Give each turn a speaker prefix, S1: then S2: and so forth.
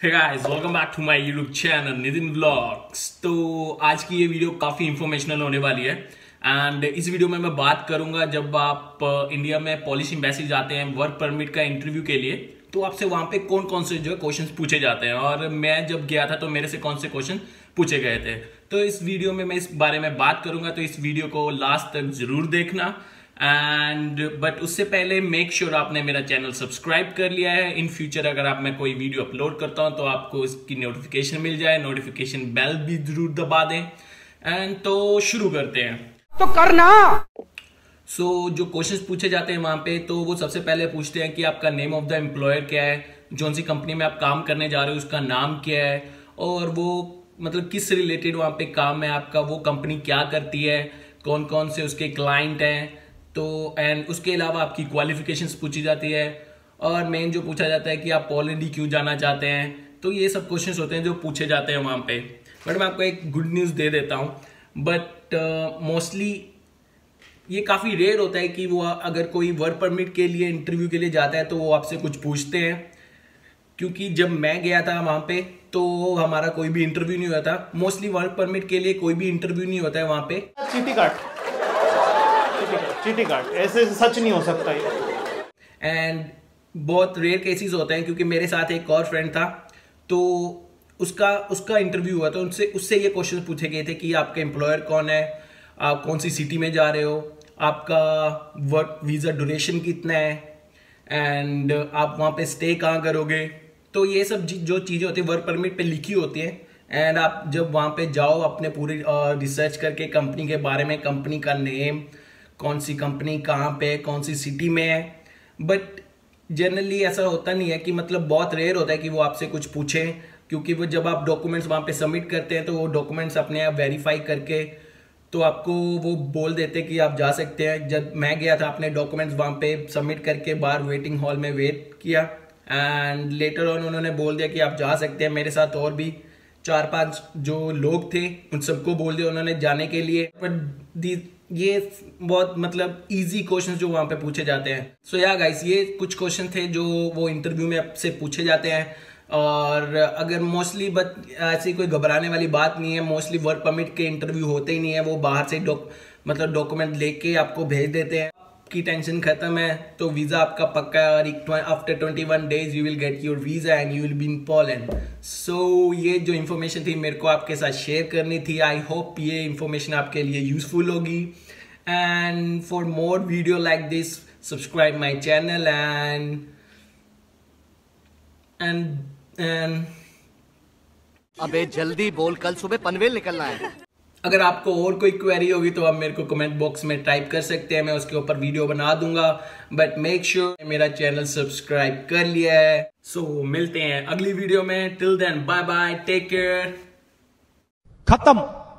S1: Hey guys, welcome back to my YouTube channel Nitin vlogs. तो आज की ये वीडियो काफ़ी इंफॉर्मेशनल होने वाली है एंड इस वीडियो में मैं बात करूंगा जब आप इंडिया में पॉलिश एम्बेसी जाते हैं वर्क परमिट का इंटरव्यू के लिए, तो आपसे वहाँ पे कौन कौन से जो है क्वेश्चंस पूछे जाते हैं और मैं जब गया था तो मेरे से कौन से क्वेश्चन पूछे गए थे। तो इस वीडियो में मैं इस बारे में बात करूंगा, तो इस वीडियो को लास्ट तक जरूर देखना। बट उससे पहले मेक श्योर आपने मेरा चैनल सब्सक्राइब कर लिया है। इन फ्यूचर अगर आप मैं कोई वीडियो अपलोड करता हूं तो आपको इसकी नोटिफिकेशन मिल जाए, नोटिफिकेशन बेल भी जरूर दबा दें। एंड तो शुरू करते हैं।
S2: तो करना
S1: जो क्वेश्चंस पूछे जाते हैं वहां पे, तो वो सबसे पहले पूछते हैं कि आपका नेम ऑफ द एम्प्लॉयर क्या है, जो सी कंपनी में आप काम करने जा रहे हो उसका नाम क्या है, और वो मतलब किस रिलेटेड वहां पे काम है आपका, वो कंपनी क्या करती है, कौन कौन से उसके क्लाइंट हैं। तो एंड उसके अलावा आपकी क्वालिफिकेशंस पूछी जाती है, और मेन जो पूछा जाता है कि आप पोलैंड ही क्यों जाना चाहते हैं। तो ये सब क्वेश्चंस होते हैं जो पूछे जाते हैं वहाँ पे। बट मैं आपको एक गुड न्यूज़ दे देता हूँ, बट मोस्टली ये काफ़ी रेयर होता है कि वो अगर कोई वर्क परमिट के लिए इंटरव्यू के लिए जाता है तो वो आपसे कुछ पूछते हैं। क्योंकि जब मैं गया था वहाँ पे तो हमारा कोई भी इंटरव्यू नहीं हुआ था। मोस्टली वर्क परमिट के लिए कोई भी इंटरव्यू नहीं होता है वहाँ पे।
S2: चीटी कार्ड ऐसे सच नहीं हो सकता ये।
S1: एंड बहुत रेयर केसेस होते हैं, क्योंकि मेरे साथ एक और फ्रेंड था तो उसका इंटरव्यू हुआ, तो उससे ये क्वेश्चन पूछे गए थे कि आपका एम्प्लॉयर कौन है, आप कौन सी सिटी में जा रहे हो, आपका वर्क वीज़ा ड्यूरेशन कितना है, एंड आप वहाँ पे स्टे कहाँ करोगे। तो ये सब जो चीज़ें होती है वर्क परमिट पे लिखी होती हैं। एंड आप जब वहाँ पे जाओ अपने पूरी रिसर्च करके कंपनी के बारे में, कंपनी का नेम, कौन सी कंपनी कहाँ पे, कौन सी सिटी में है। बट जनरली ऐसा होता नहीं है कि मतलब बहुत रेयर होता है कि वो आपसे कुछ पूछें, क्योंकि वो जब आप डॉक्यूमेंट्स वहाँ पे सबमिट करते हैं तो वो डॉक्यूमेंट्स अपने आप वेरीफाई करके तो आपको वो बोल देते हैं कि आप जा सकते हैं। जब मैं गया था अपने डॉक्यूमेंट्स वहाँ पे सबमिट करके बाहर वेटिंग हॉल में वेट किया, एंड लेटर ऑन उन्होंने बोल दिया कि आप जा सकते हैं। मेरे साथ और भी 4-5 जो लोग थे उन सबको बोल दिया उन्होंने जाने के लिए। बट ये बहुत मतलब इजी क्वेश्चंस जो वहाँ पे पूछे जाते हैं। सो या गाइस, ये कुछ क्वेश्चन थे जो वो इंटरव्यू में आपसे पूछे जाते हैं। और अगर मोस्टली बट ऐसी कोई घबराने वाली बात नहीं है। मोस्टली वर्क परमिट के इंटरव्यू होते ही नहीं है, वो बाहर से मतलब डॉक्यूमेंट लेके आपको भेज देते हैं। की टेंशन खत्म है, तो वीज़ा आपका पक्का है और after 21 days you will get your visa and you will be in Poland. So ये जो इन्फॉर्मेशन थी मेरे को आपके साथ शेयर करनी थी। आई होप ये इन्फॉर्मेशन आपके लिए यूजफुल होगी। And for more video like this subscribe my channel and
S3: अबे जल्दी बोल, कल सुबह पनवेल निकलना है।
S1: अगर आपको और कोई क्वेरी होगी तो आप मेरे को कमेंट बॉक्स में टाइप कर सकते हैं, मैं उसके ऊपर वीडियो बना दूंगा। बट मेक श्योर मेरा चैनल सब्सक्राइब कर लिया है। सो मिलते हैं अगली वीडियो में। Till then bye bye, take care,
S2: खत्म।